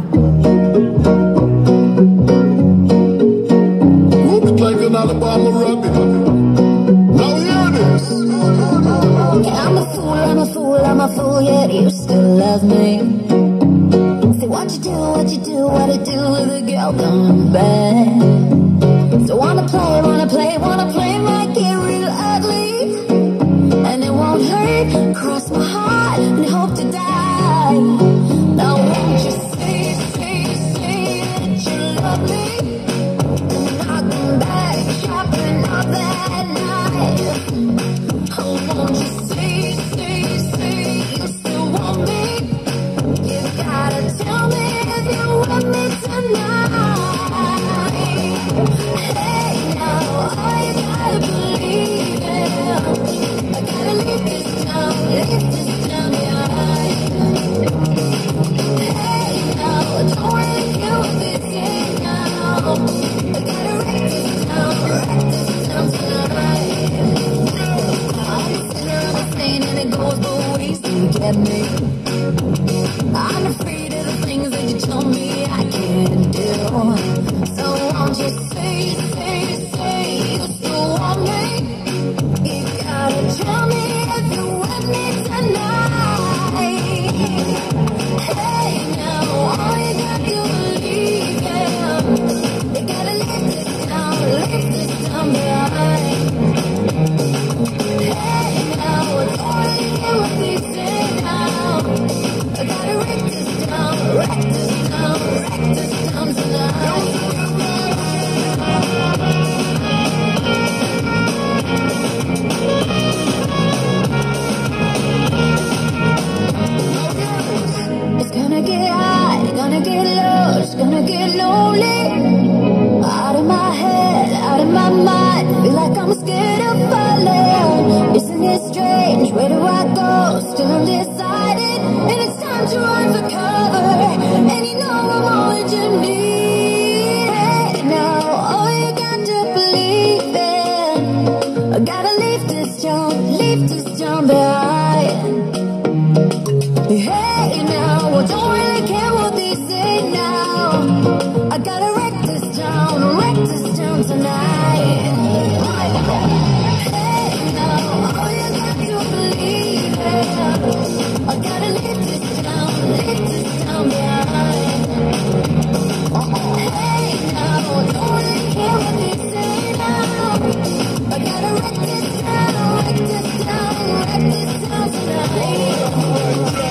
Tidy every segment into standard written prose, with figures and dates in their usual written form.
Looks like an Alabama rabbit. Now hear this. Yeah, I'm a fool, I'm a fool, I'm a fool, yet you still love me. Say what you do, what I do with a girl gone bad. So wanna play, might get real ugly. And it won't hurt, cross my heart and hope to die. Now won't you say that you love me? And knocking back, shopping all that night. Oh, won't you say you still want me? You gotta tell me if you want me tonight. Hey, now, all you gotta believe it. I gotta leave this town behind. Hey, now, don't really care what they say now. I gotta wreck this town tonight. I'm the center of a thing and it goes both ways to get me. I'm afraid of the things that you tell me I can't do. So won't you say you still want me? You gotta tell me if you want me tonight. Hey, now, all you got to believe it. You gotta leave this town behind. Hey, now, don't really care what they say now. I gotta wreck this town tonight. It's gonna get hot, it's gonna get low, it's gonna get lonely. Out of my head, out of my mind, feel like I'm scared of falling. Isn't it strange, where do I go? Still undecided, and it's time to run for cover. And you know I'm all that you need. Hey, now, all you got to believe in. I gotta leave this town behind. Hey, now, I don't really care what they say now. I gotta wreck this town tonight. Hey, now, all you got to believe it. I gotta leave this town behind. Hey, now, I don't really care what they say now. I gotta wreck this town tonight.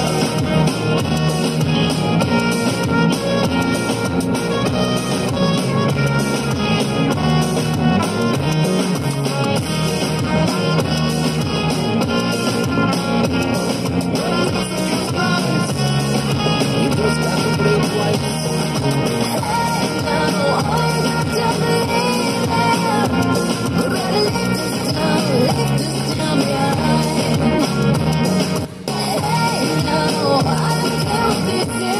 Hey, no, I don't care what they say.